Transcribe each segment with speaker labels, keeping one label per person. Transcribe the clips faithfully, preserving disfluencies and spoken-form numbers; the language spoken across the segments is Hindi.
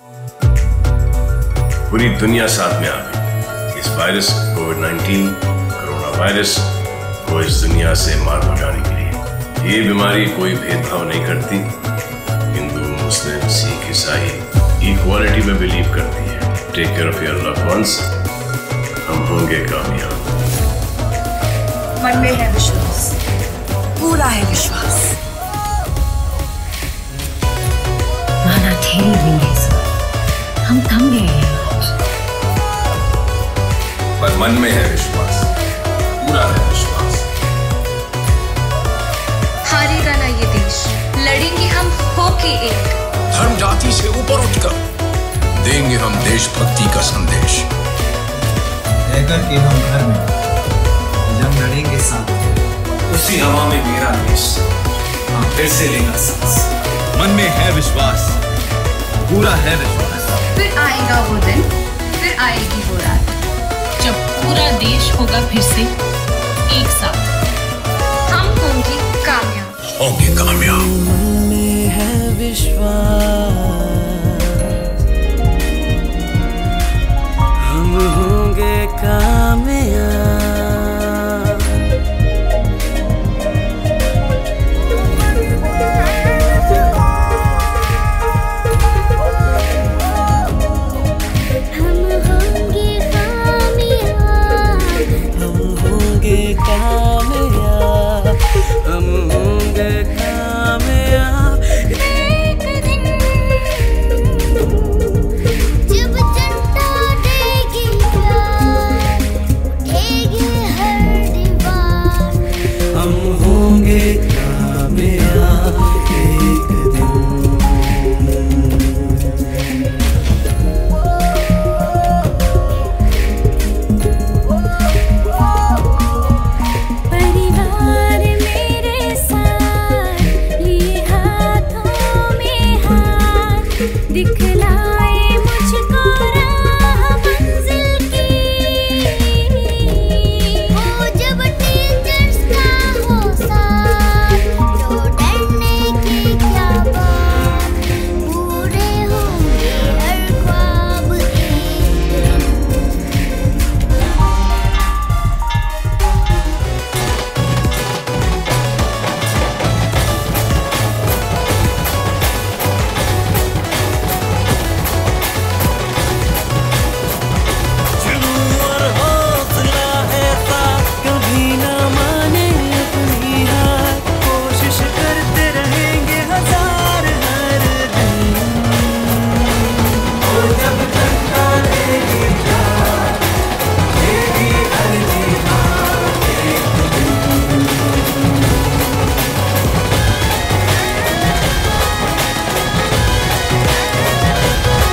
Speaker 1: पूरी दुनिया साथ में आ गई इस virus Covid nineteen corona virus को इस दुनिया से मार भगाने के लिए। ये बीमारी कोई भेदभाव नहीं करती, हिंदू मुस्लिम सिख ईसाई इक्वालिटी में बिलीव करती है। Take care of your loved ones, हम होंगे कामयाब।
Speaker 2: मन में है विश्वास, पूरा है विश्वास।
Speaker 3: माना ठहरी हुई है सब, हम थम गए हैं।
Speaker 4: पर मन में है विश्वास, पूरा है विश्वास।
Speaker 5: हारेगा ना ये देश, लड़ेंगे हम होके एक।
Speaker 4: धर्म जाति से ऊपर उठकर देंगे हम देशभक्ति का संदेश।
Speaker 6: रहकर के हम घर में जंग लड़ेंगे साथ,
Speaker 7: उसी हवा में मेरा देश हम फिर से लेगा सांस।
Speaker 8: मन में है विश्वास, पूरा है विश्वास।
Speaker 5: फिर आएगा वो दिन, फिर आएगी वो रात,
Speaker 3: जब पूरा देश होगा फिर से एक साथ।
Speaker 5: हम होंगे कामयाब,
Speaker 4: होंगे कामयाब।
Speaker 9: मन में है विश्वास, हम होंगे कामयाब।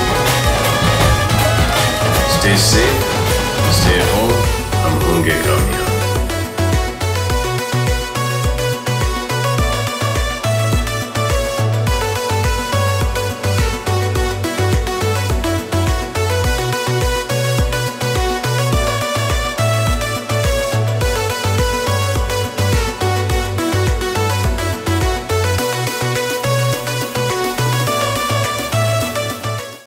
Speaker 1: Stay safe, stay home, हम होंगे कामयाब।